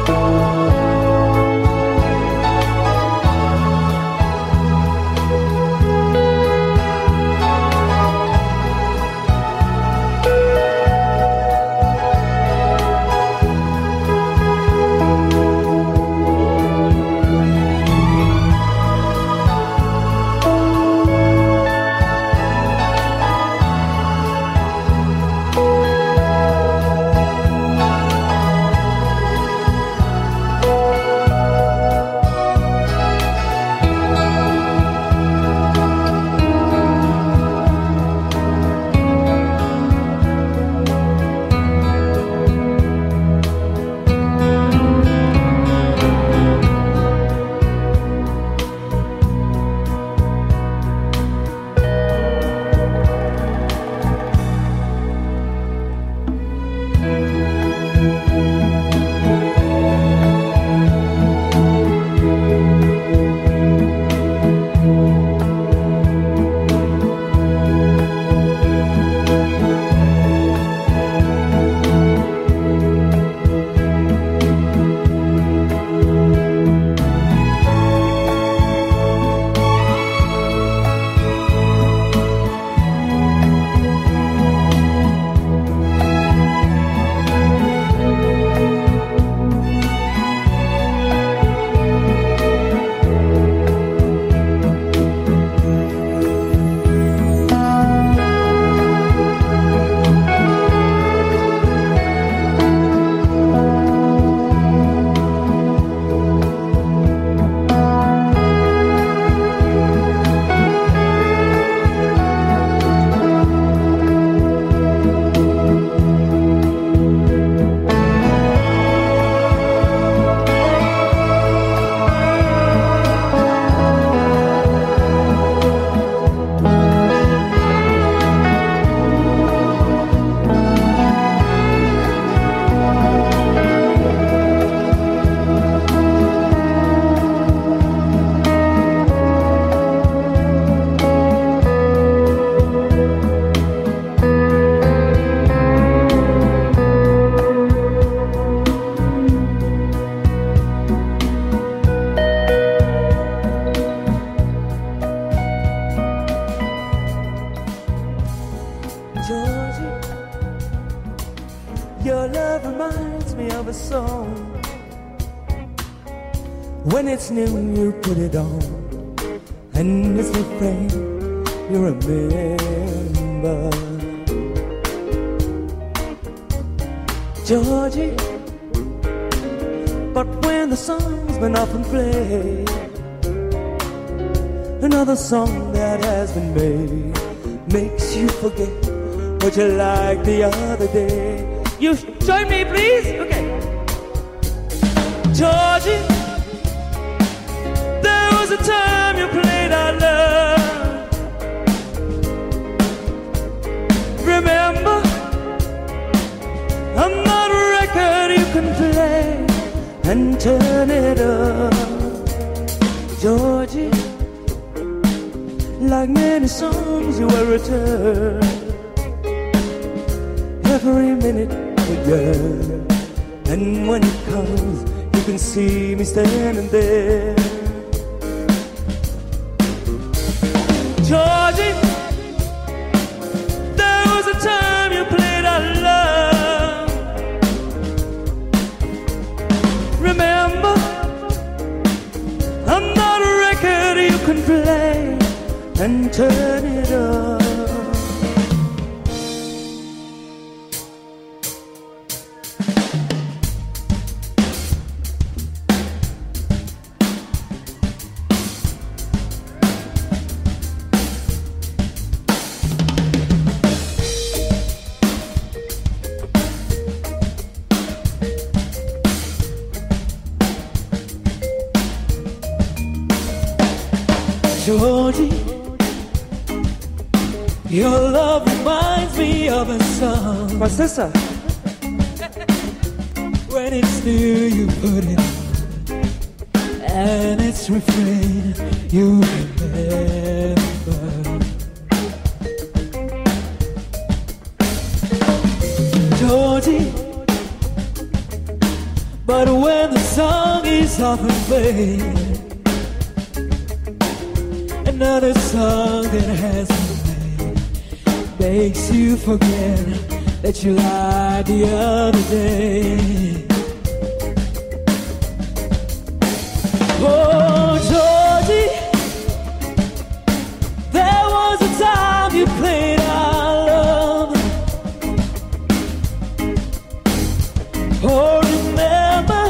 When it's new, you put it on, and it's refrain you remember. Georgie, but when the song's been often played, another song that has been made makes you forget what you liked the other day. You join me, please? Okay. Georgie, there was a time you played our love. Remember, I'm not a record you can play and turn it up. Georgie, like many songs you will return every minute a year, and when it comes you can see me standing there. Georgie, there was a time you played our love. Remember, I'm not a record you can play and turn it up. Georgie, your love reminds me of a song. My sister. When it's new, you put it on, and it's refrain you remember. Georgie, But when the song is often played, another song that has been made makes you forget that you lied the other day. Oh, Georgie, there was a time you played our love. Oh, remember,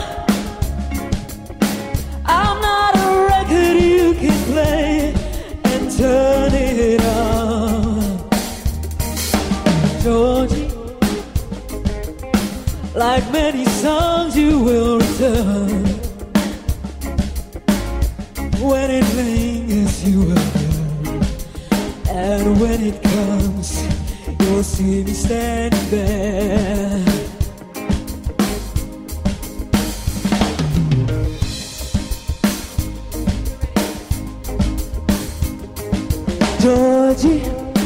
I'm not a record you can play and turn it on. Georgie, like many songs you will return. When it lingers you will learn, and when it comes you'll see me standing there. Georgie,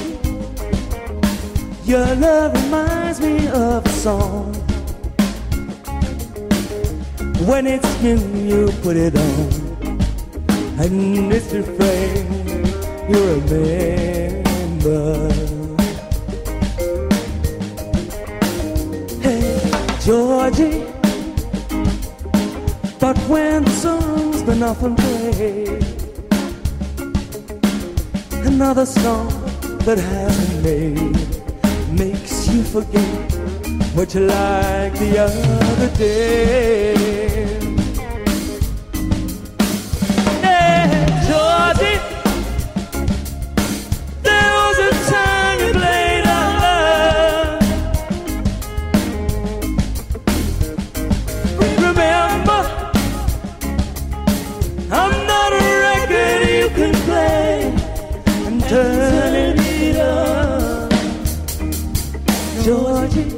your love reminds me of a song. When it's new you put it on, and it's refrain you remember. Hey, Georgie, but when the song's been often played, another song that hasn't made makes you forget what you liked the other day. Georgie, there was a time you played our love. Remember, I'm not a record you can play and turn it up. Georgie,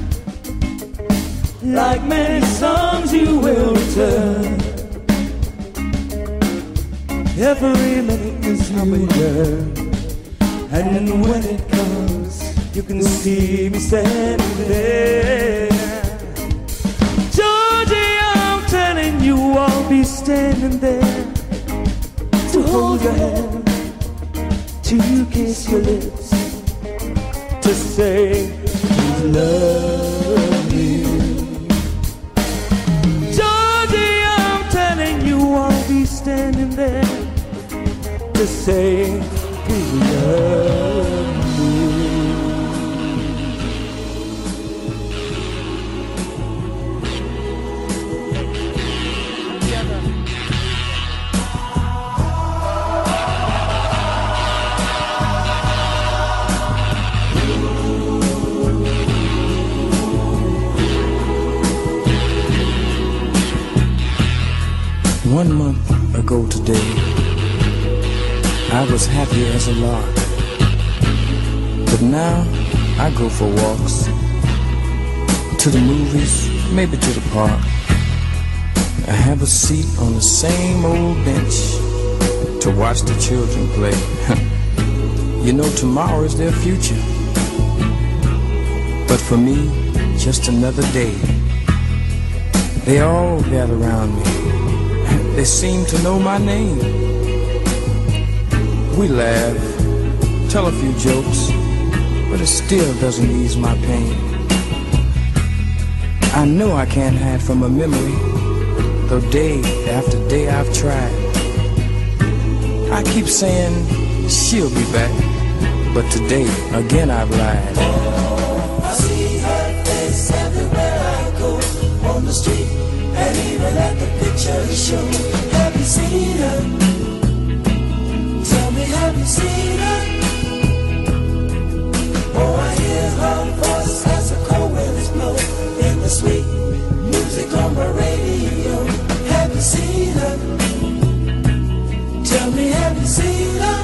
like many songs you will return. Every minute is younger, and when it comes, you can see me standing there. Georgie, I'm telling you, I'll be standing there to hold your hand, to kiss your lips, to say we love you. Georgie, I'm telling you, I'll be standing there to say we love you. One month ago today, I was happy as a lark. But now I go for walks, to the movies, maybe to the park. I have a seat on the same old bench to watch the children play. You know, tomorrow is their future, but for me, just another day. They all gather around me. They seem to know my name. We laugh, tell a few jokes, but it still doesn't ease my pain. I know I can't hide from a memory, though day after day I've tried. I keep saying she'll be back, but today again I've lied. Oh, I see her face everywhere I go, on the street and even at the picture show. Have you seen her? Tell me, have you seen her? Oh, I hear her voice as the cold winds blow in the sweet music on the radio. Have you seen her? Tell me, have you seen her?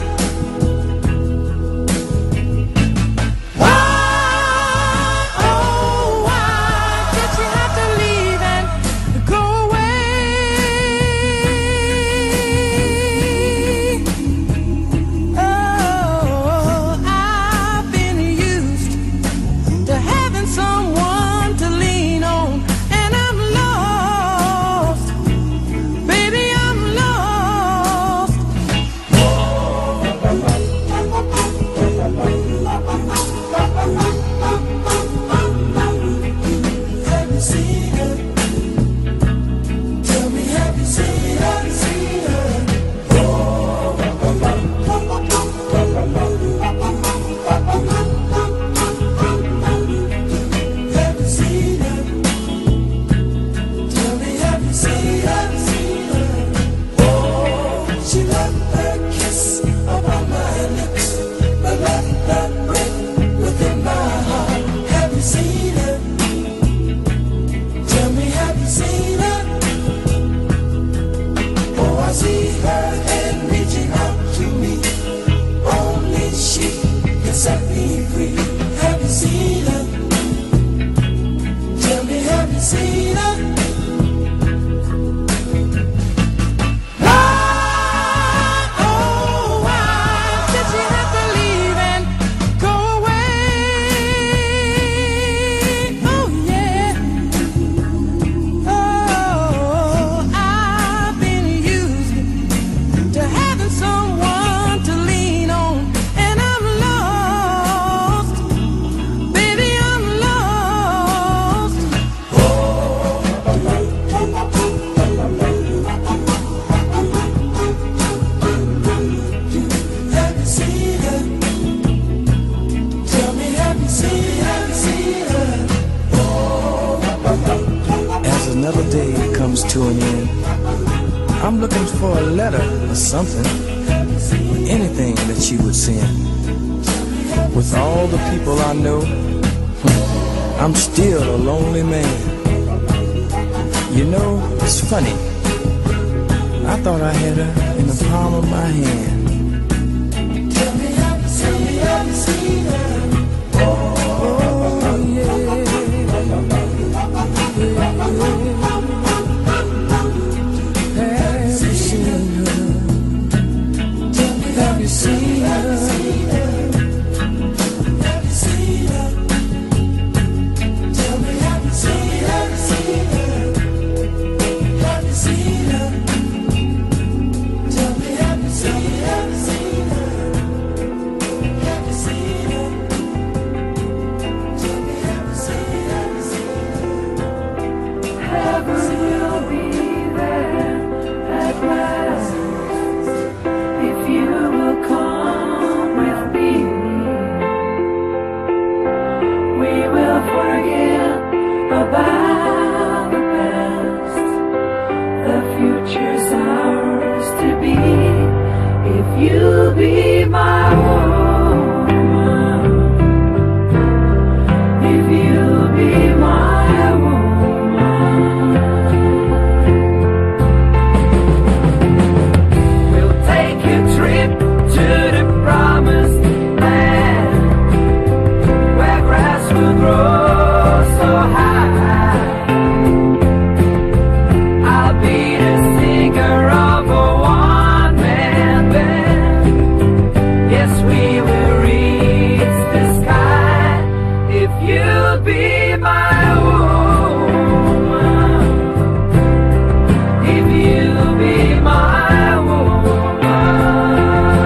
Someone to lean on, and I'm lost. To an end. I'm looking for a letter or something, anything that she would send. With all the people I know, I'm still a lonely man. You know, it's funny. I thought I had her in the palm of my hand. Tell me, have you seen her? Oh, yeah. Have you seen her? Tell me, have you seen her? Have you seen her? Tell me, have you seen her? Have you seen her? Tell me, have you seen her? Heaven will be there at last. You will come with me. We will forget about the past. The future's ours to be. If you'll be my woman, if you'll be my woman, we'll take a trip to the promised land, where grass will grow so high. I'll be the singer of a one-man band. Yes, we will reach the sky. If you'll be my woman, if you'll be my woman.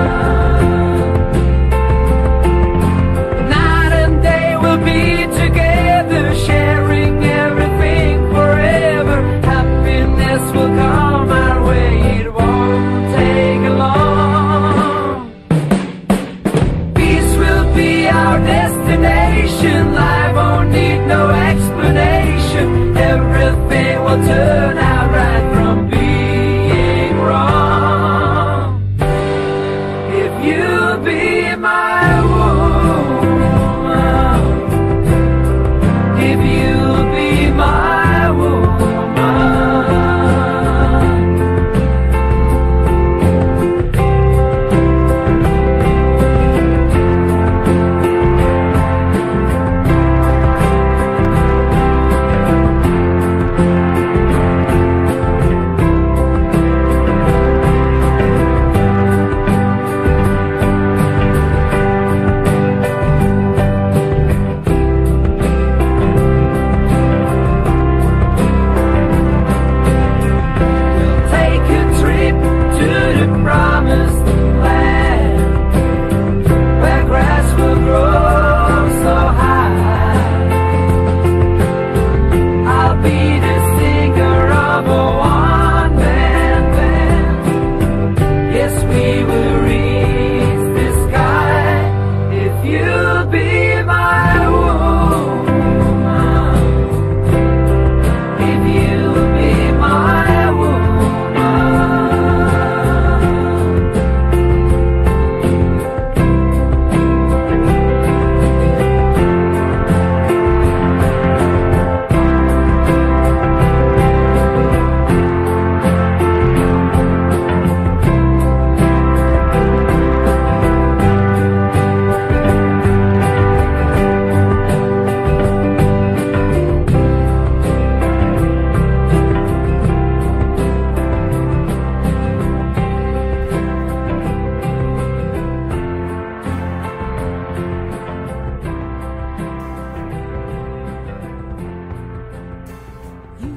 Night and day we'll be together, sharing everything forever. Happiness will come our way, it won't take long. Peace will be our destination, life won't need no explanation. Everything will turn out right from being wrong. If you'll be my woman, if you'll be my woman.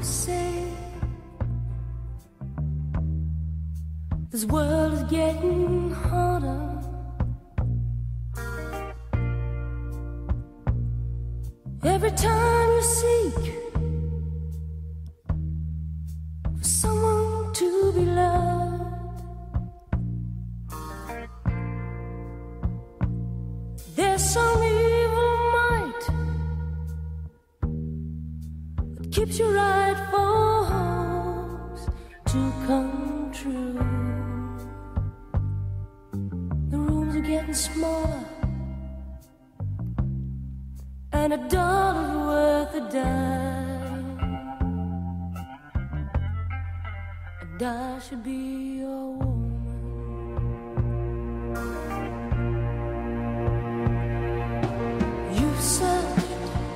say this world is getting harder. Every time you seek for someone to be loved, there's some evil might that keeps your rightful hopes to come true. The rooms are getting smaller, and $1 worth a dime. And I should be your woman. You've searched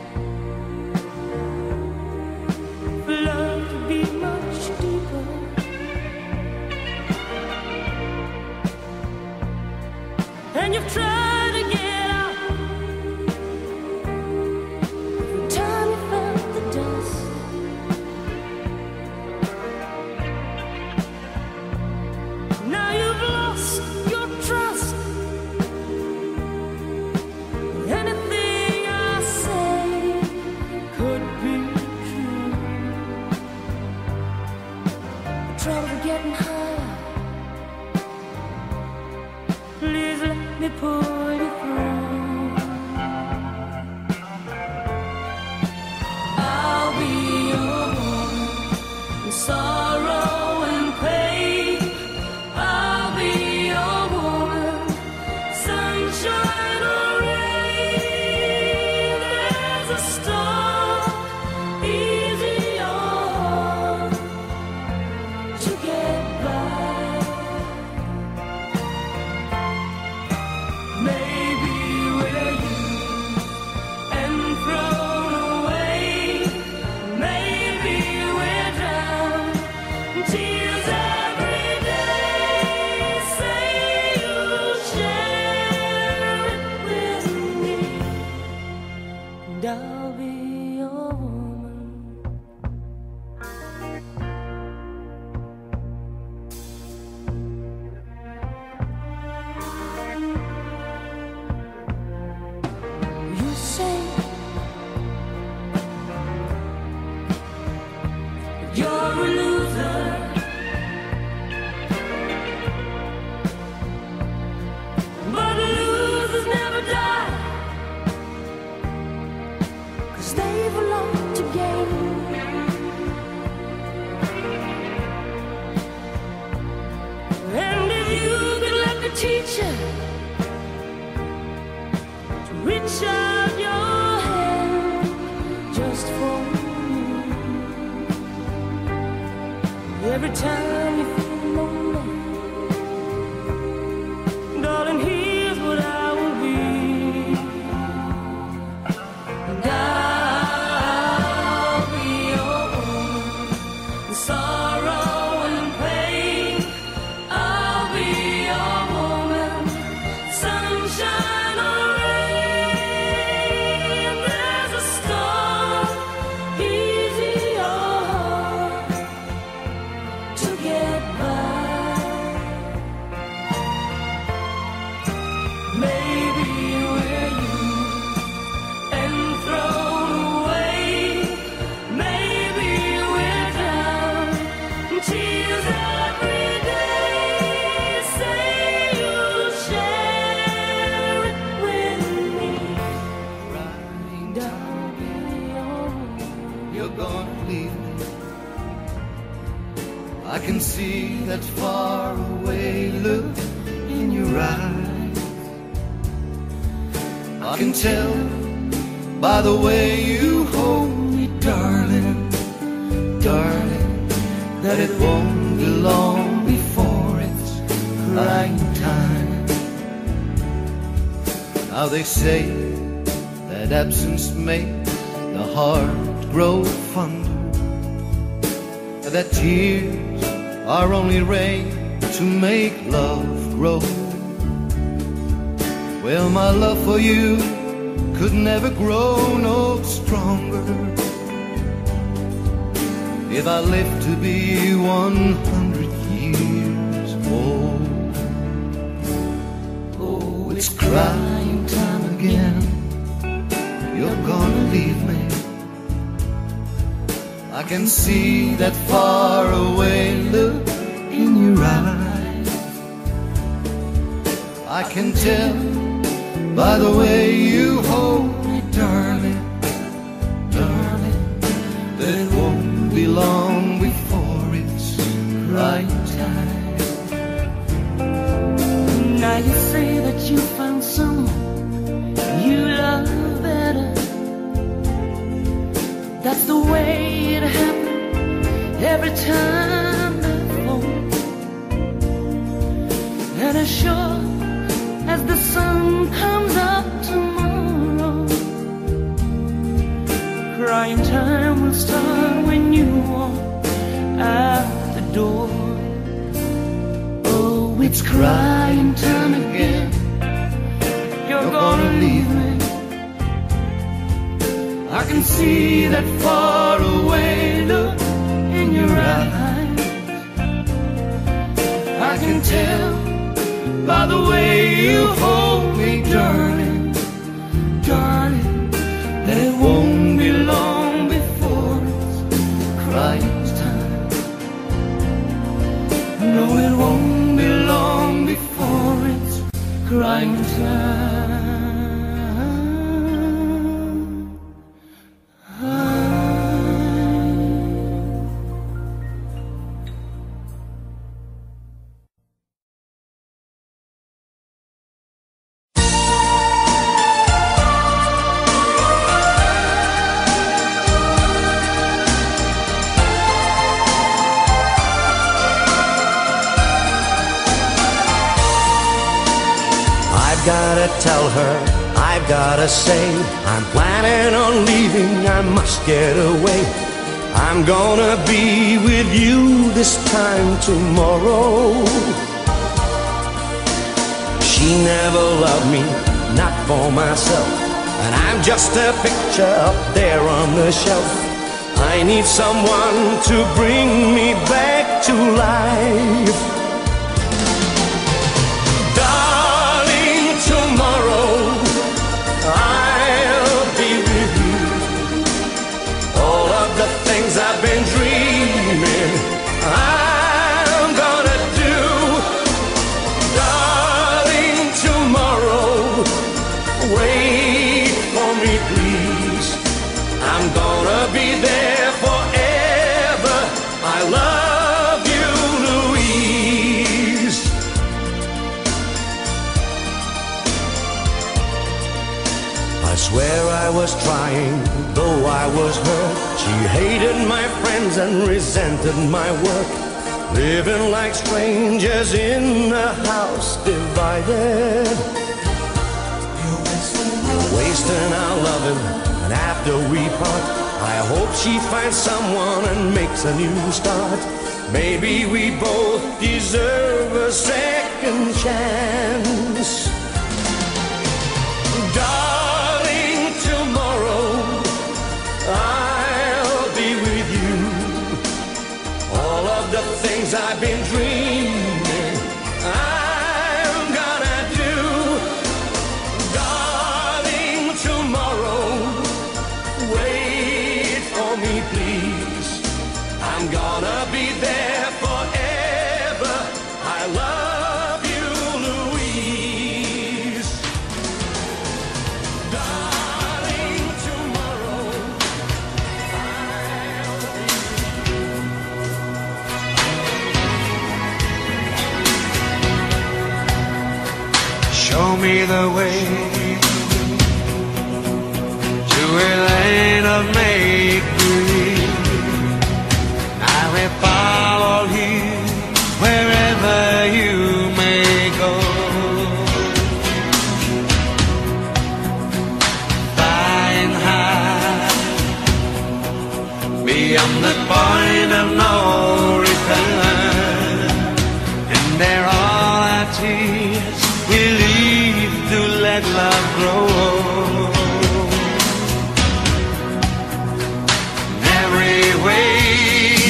for love to be much deeper, and you've tried to get pull you through. I'll be your woman in sorrow and pain. I'll be your woman, sunshine or rain. There's a storm, easy on to get by. Maybe we're used and thrown away. Maybe we're drowned in tears every day. Say you'll share it with me, and I'll be your woman. You say you're a loser, but losers never die, 'cause they've a lot to gain. And if you could let the teacher reach out your hand just for me, every time you feel lonely, darling, here's what I will be. And I'll be your woman in sorrow and pain. I'll be your woman, sunshine or rain. There's a storm, easy on to get by. Maybe we're used and thrown away. Maybe we're drowned in tears every day. Say you'll share it with me, and I'll be your woman. You're gonna leave me. I can see that far away look in your eyes. I can tell by the way you hold me, darling, darling, that it won't be long before it's crying time. Now they say that absence makes the heart grow fonder, that tears are only rain to make love grow. Well, my love for you could never grow no stronger. if I live to be 100 years old. Oh, it's crying time again. You're gonna leave me. I can see that far away look in your eyes. I can tell by the way you hold me, darling, darling, that it won't be long before it's crying time. Now you say that you found someone you love better. That's the way it happens every time I fall. And as sure as the sun comes up tomorrow, crying time will start when you walk out the door. Oh, it's crying time again. You're gonna leave me. I can see that far away look in your eyes. I can tell by the way you hold me, darling, darling, that it won't be long before it's crying time. No, it won't be long before it's crying time. Gotta tell her, I've gotta say, I'm planning on leaving, I must get away. I'm gonna be with you this time tomorrow. She never loved me, not for myself, and I'm just a picture up there on the shelf. I need someone to bring me back to life. Tomorrow I'll be with you. All of the things I've been dreaming, I'm gonna do. Darling, tomorrow, wait for me please. I'm gonna be there forever. I love you, Louise. I swear I was trying, though I was hurt. She hated my friends and resented my work. Living like strangers in a house divided. Wasting our loving, and after we part, I hope she finds someone and makes a new start. Maybe we both deserve a second chance. Darling, tomorrow I'll be with you. All of the things I've been dreaming, I'm gonna do. Darling, tomorrow, wait for me please. I'm gonna be there forever. I love you, Louise. Darling, tomorrow I'll be. Show me the way to a land of make-believe. I will follow you wherever you may go. Flying high beyond the point of no return, and there all our tears we leave to let love grow. Every way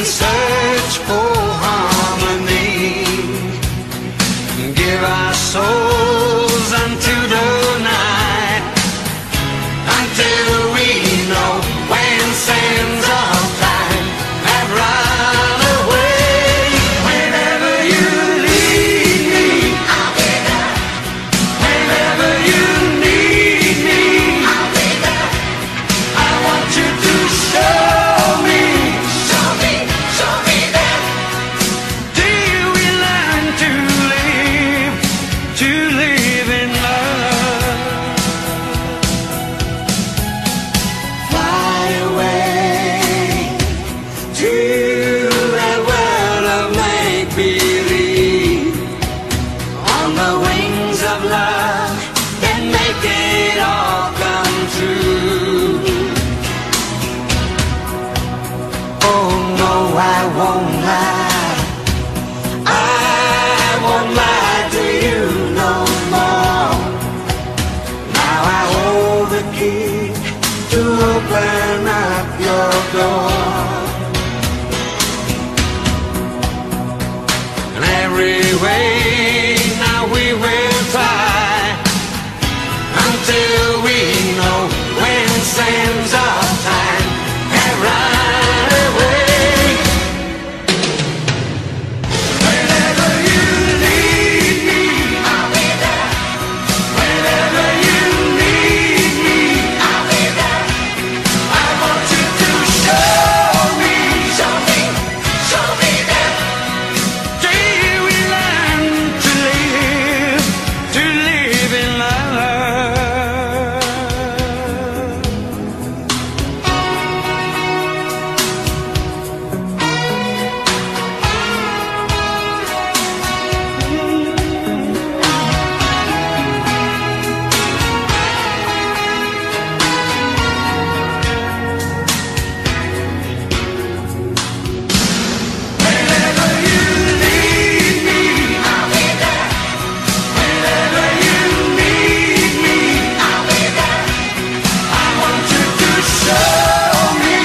and search for harmony. Give our souls unto the night, until we know when sands of time have run away. Whenever you lead me, I'll be there. Whenever you need me, I'll be there. I want you to show me that. Till we learn to live in love. Fly away to that world of make-believe, on the wings of love that make it all come true. Oh no, I won't lie, I won't lie to you no more. Now I hold the key to open up your door. In every way now we will try, until we know when sands of time have run away. Whenever you need me, I'll be there. Whenever you need me, I'll be there. I want you to show me that. Till we learn to live in love. Whenever you need me, I'll be there. Whenever you need me, I'll be there. I want you to show me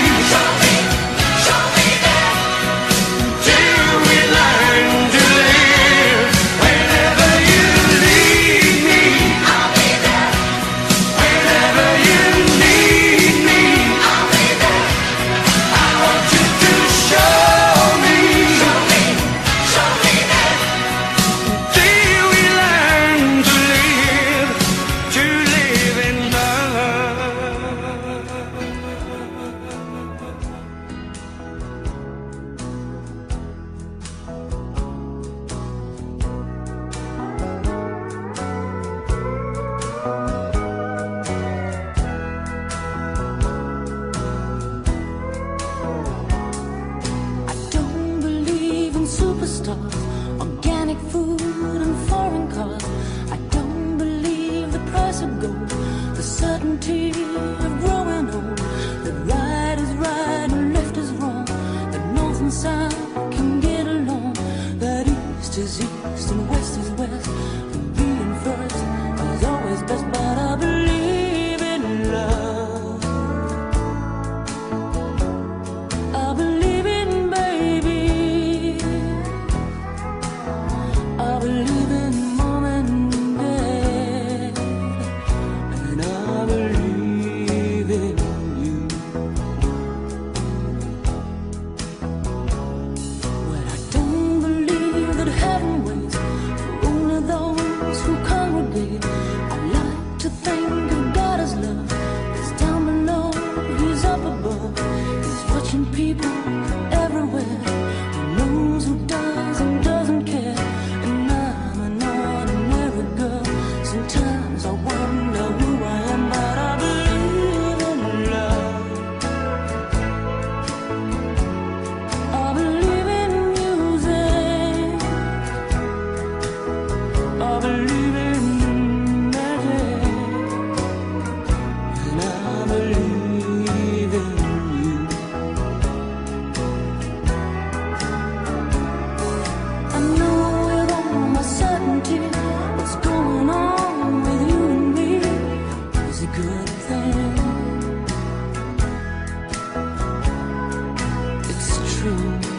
that. Till we learn to live. Whenever you need me, I'll be there. Whenever you need me, I'll be there. I want you to show me that. Till we learn to live in love. I don't believe in superstars, organic food and foreign cars. I don't believe the price of gold, the certainty of growing old. That right is right and left is wrong, that north and south can get along, that east is east and west is west, and being first is always best. But I believe in love, I believe in baby, I believe in mom and dad, and I believe in you. Well, I don't believe that heaven waits for only those who congregate. I like to think of God as love. He's down below, he's up above, he's watching people everywhere. He knows who does and doesn't care. And I'm an ordinary girl. Sometimes I wonder who I am, but I believe in love, I believe in music, I believe in magic, and I believe in you. I know with all my certainty what's going on with you and me is a good thing. It's true.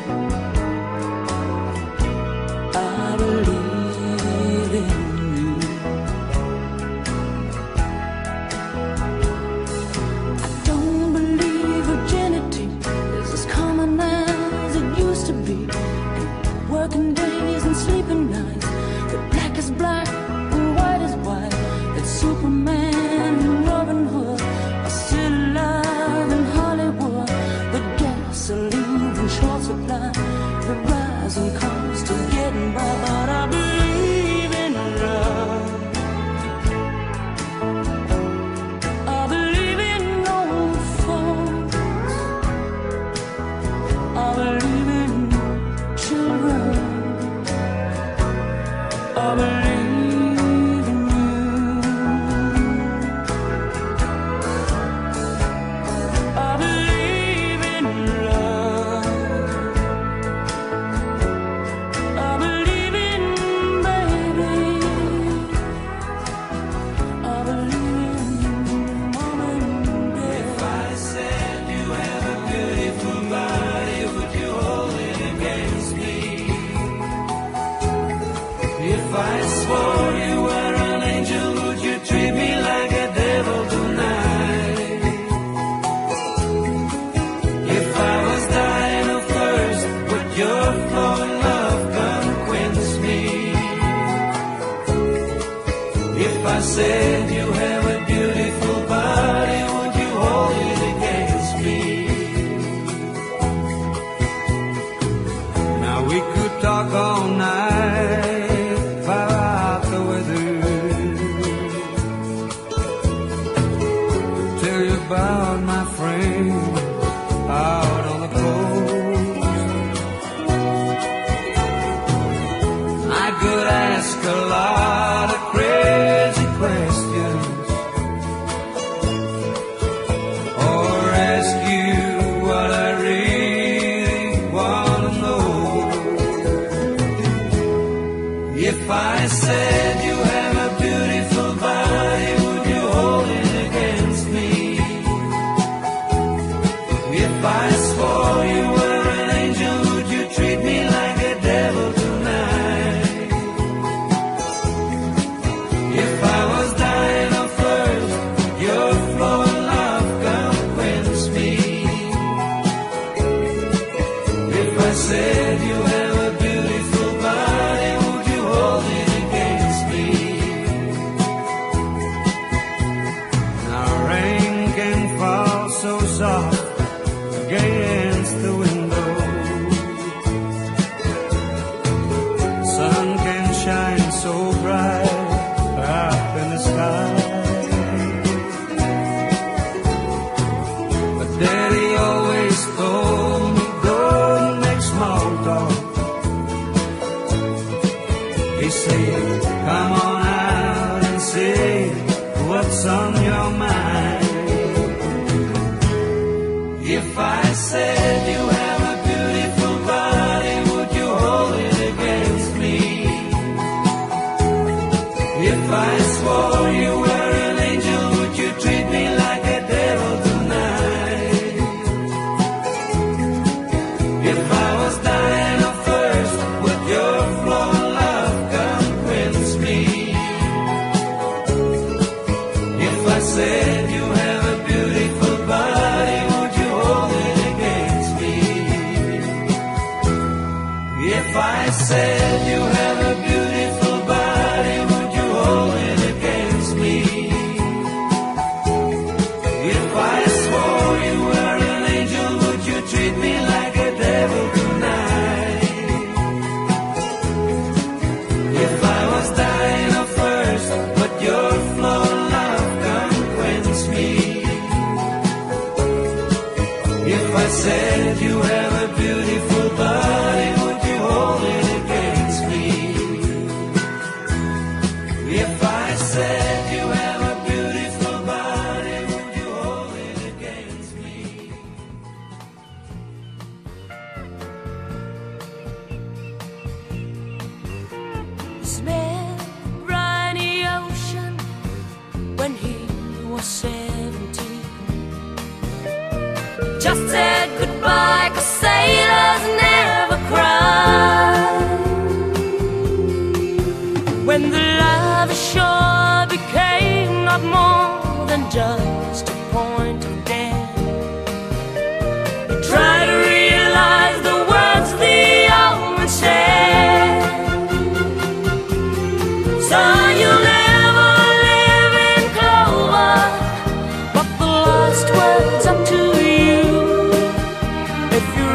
said you have a beautiful body, would you hold it against me? Now we could talk all night, far out the weather, tell you about my friend out on the coast. I could ask a lot of crazy questions, or ask you what I really want to know. If I said you have a beautiful body, would you hold it against me? If I swore you were an angel, would you treat me like a devil tonight? If I was dying of thirst, would your flowing love come quench me? If I said you have a beautiful body, would you hold it against me? Now rain can fall so soft against the window, sun can shine so bright up in the sky. But Daddy always told me, don't make small talk. He said, come on out and say what's on your mind. If I said you have a beautiful body, would you hold it against me? If I swore you were an angel, would you treat me like a devil tonight? If I was dying of thirst, would your flowing love come quench me? If I said you have a beautiful body, would you hold it against me? If I said you have a beautiful body, would you hold it against me? If I swore you were an angel, would you treat me like a devil tonight? If I was dying of thirst, would your flowing love come quench me? If I said you have a beautiful body, would you hold it against me? If I said you have a beautiful body, would you hold it against me? This man ran the ocean when he was 17. Just said goodbye, 'cause sailors never cry. When the love ashore became not more than just a point of death, he tried to realize the words the old man said. So you'll never live in clover, but the last word's up to you. If you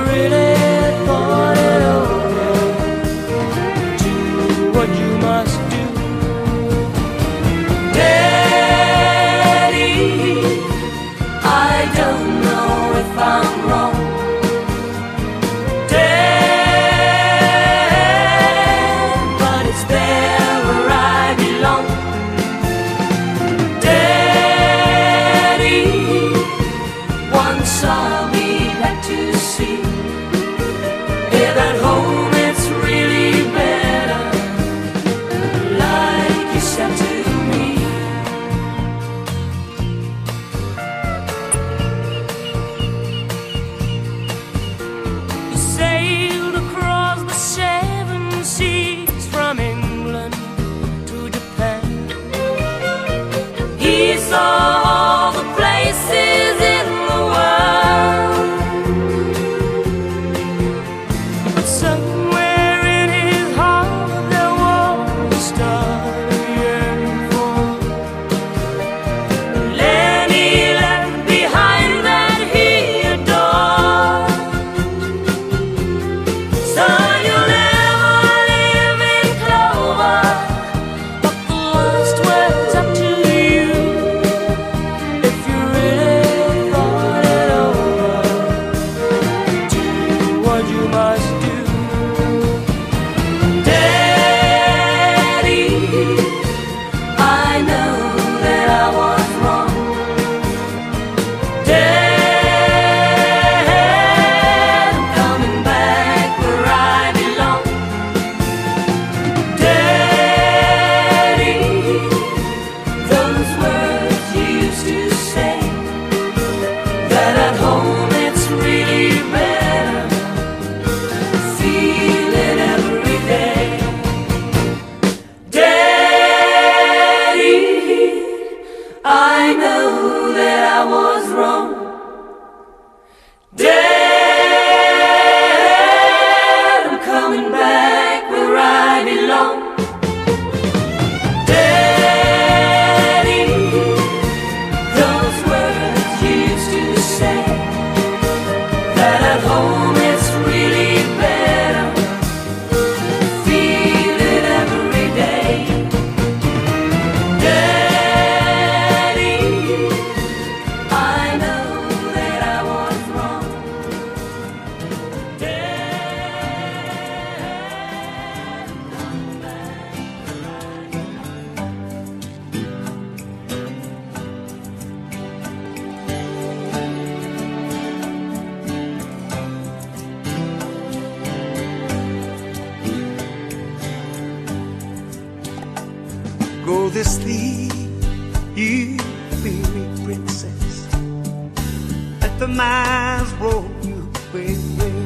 to sleep, you weary princess. Let the miles roll you away,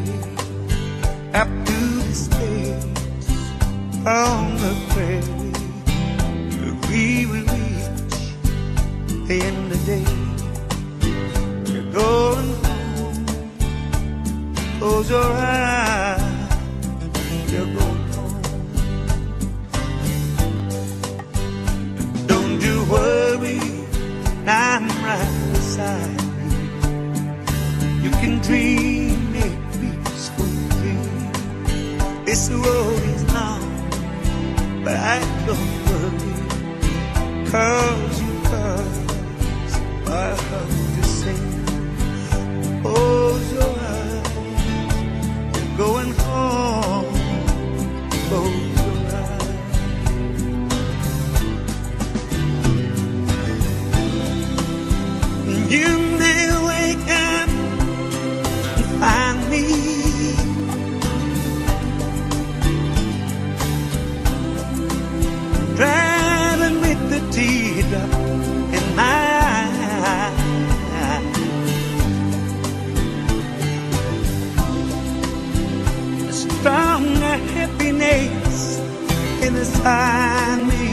up to the space on the prairie. We will reach the end of the day. You're going home. Close your eyes. You're going home. Don't you worry, I'm right beside you. You can dream a peaceful dream. This road is long, but I don't worry, 'cause you cause my heart to sing. Close your eyes, you're going home. Close your eyes. You may wake up and find me driving with the teardrop in my eye. A strong happiness inside me.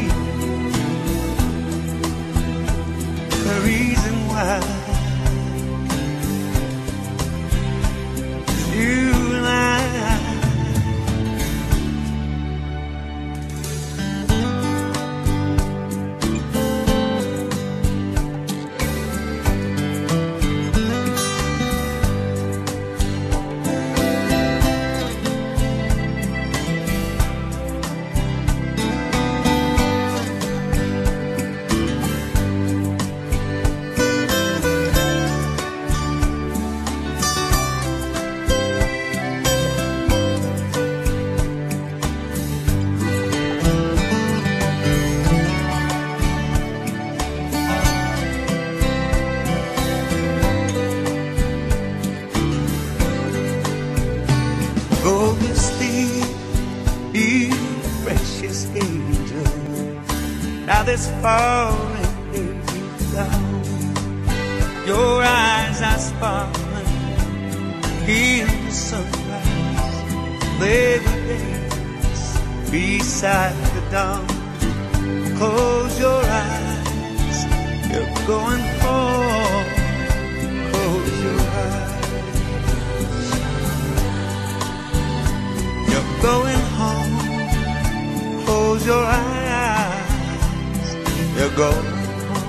The reason why is you and I. Go to sleep, you precious angel. Now this falling is down. Your eyes are sparkling in the sunrise. They will dance beside the dawn. Close your eyes, you're going home. Close your eyes. Going home, close your eyes, you're going home.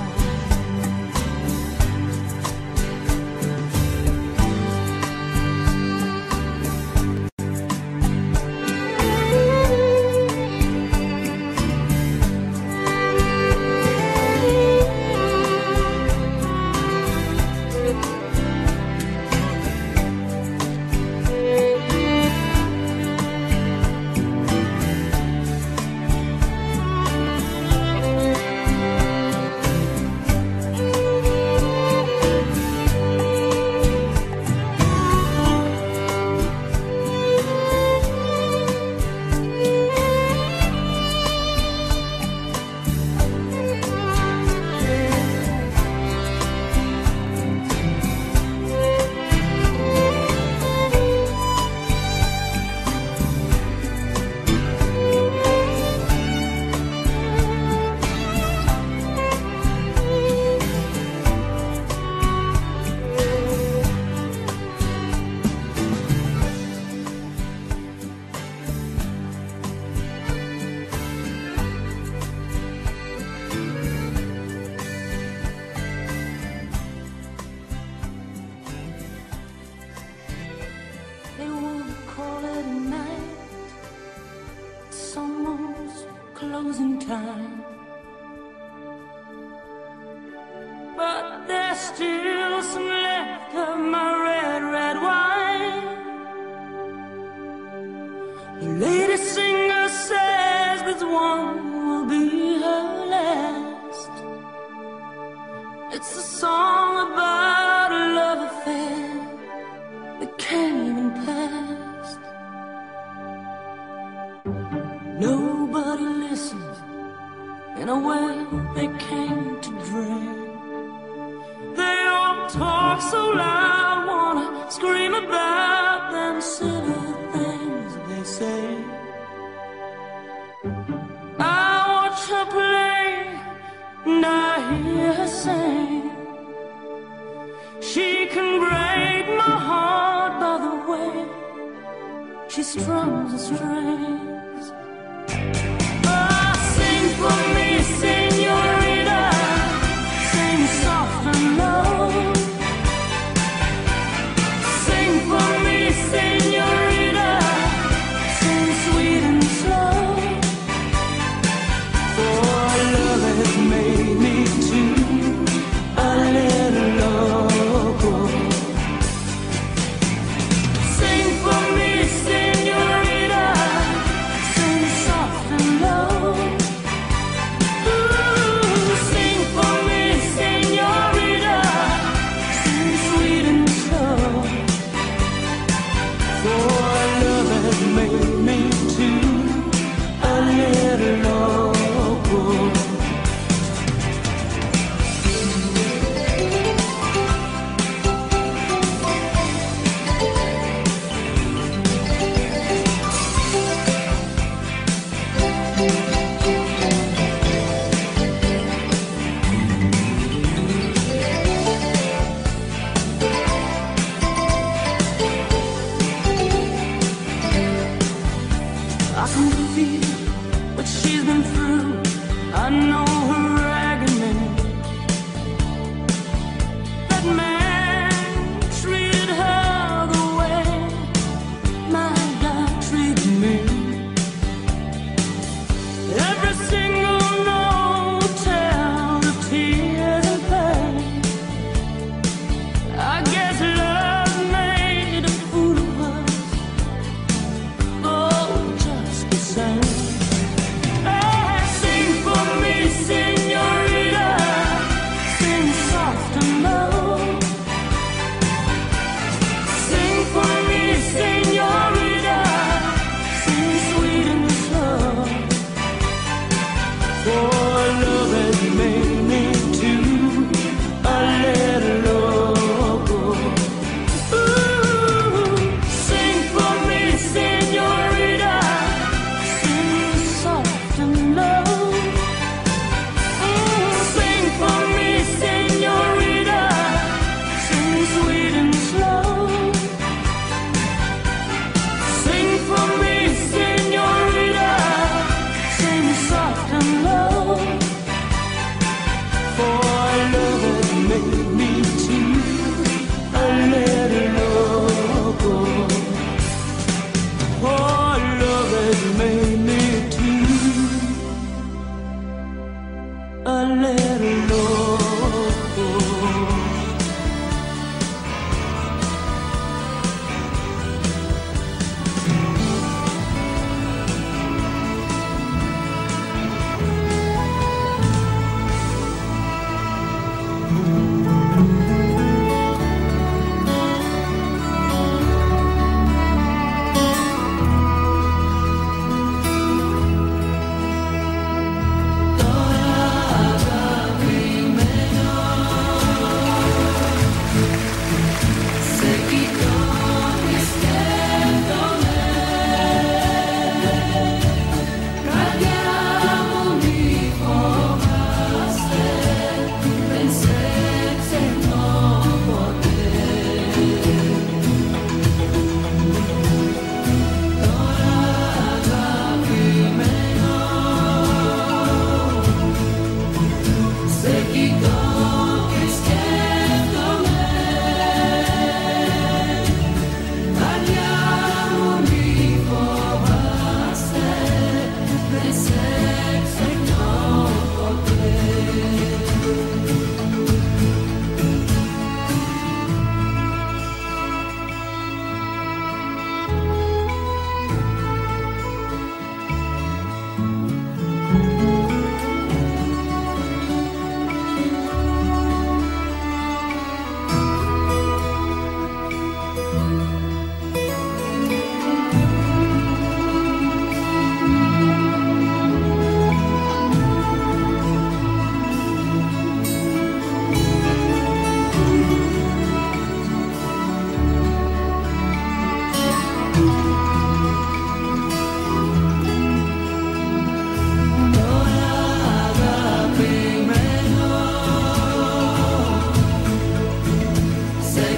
They won't call it a night. It's almost closing time. But there's still some left of my red, red wine. The lady singer says this one will be her last. It's a song about a love affair that can't even past. Nobody listens in a way she can break my heart by the way she strums the strings. Oh, sing for me, señorita, sing soft and low. Sing for me, señorita, sing sweet and slow. For love has made me too a little loco. Sing for me, señorita,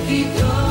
be done.